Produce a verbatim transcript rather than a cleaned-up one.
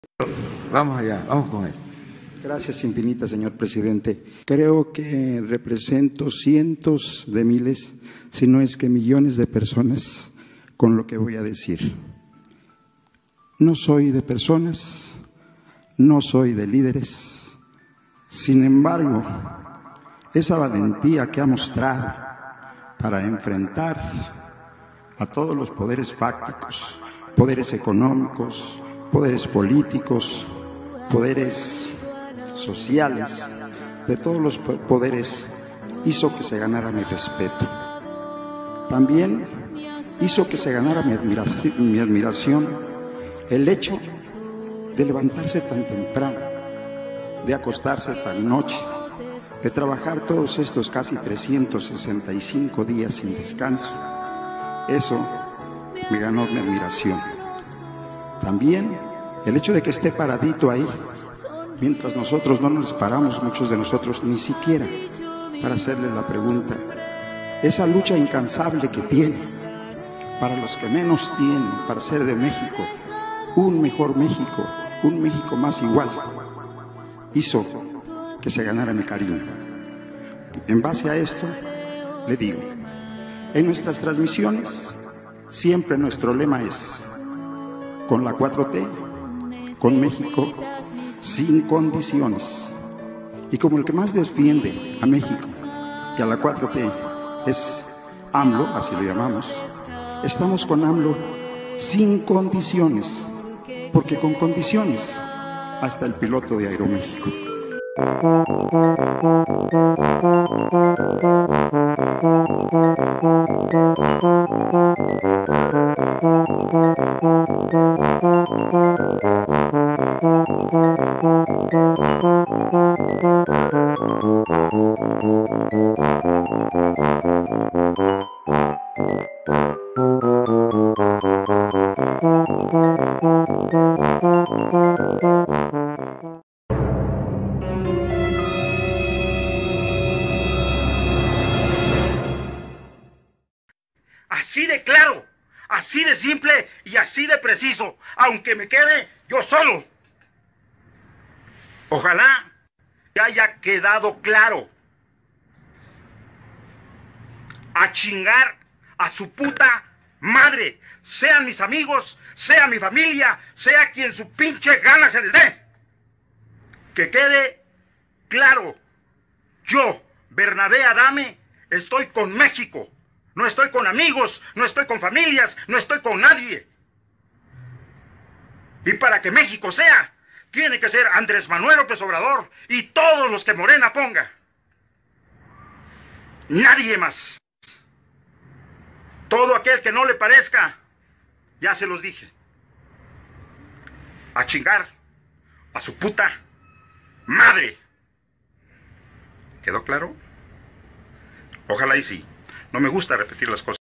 Vamos allá, vamos con él. Gracias infinitas, señor presidente. Creo que represento cientos de miles, si no es que millones de personas con lo que voy a decir. No soy de personas, no soy de líderes. Sin embargo, esa valentía que ha mostrado para enfrentar a todos los poderes fácticos, poderes económicos, poderes políticos, poderes sociales, de todos los poderes, hizo que se ganara mi respeto. También hizo que se ganara mi admiración, mi admiración el hecho de levantarse tan temprano, de acostarse tan noche, de trabajar todos estos casi trescientos sesenta y cinco días sin descanso. Eso me ganó mi admiración. También el hecho de que esté paradito ahí, mientras nosotros no nos paramos, muchos de nosotros, ni siquiera para hacerle la pregunta. Esa lucha incansable que tiene para los que menos tienen, para hacer de México un mejor México, un México más igual, hizo que se ganara mi cariño. En base a esto, le digo, en nuestras transmisiones, siempre nuestro lema es, con la cuatro T, con México, sin condiciones. Y como el que más defiende a México y a la cuatro T es AMLO, así lo llamamos, estamos con AMLO sin condiciones, porque con condiciones hasta el piloto de Aeroméxico. Así de claro, así de simple y así de preciso, aunque me quede yo solo. Ojalá que haya quedado claro. A chingar a su puta madre, sean mis amigos, sea mi familia, sea quien su pinche gana se les dé. Que quede claro, yo, Bernabé Adame, estoy con México. No estoy con amigos, no estoy con familias, no estoy con nadie. Y para que México sea, tiene que ser Andrés Manuel López Obrador y todos los que Morena ponga. Nadie más. Todo aquel que no le parezca, ya se los dije. A chingar a su puta madre. ¿Quedó claro? Ojalá y sí. No me gusta repetir las cosas.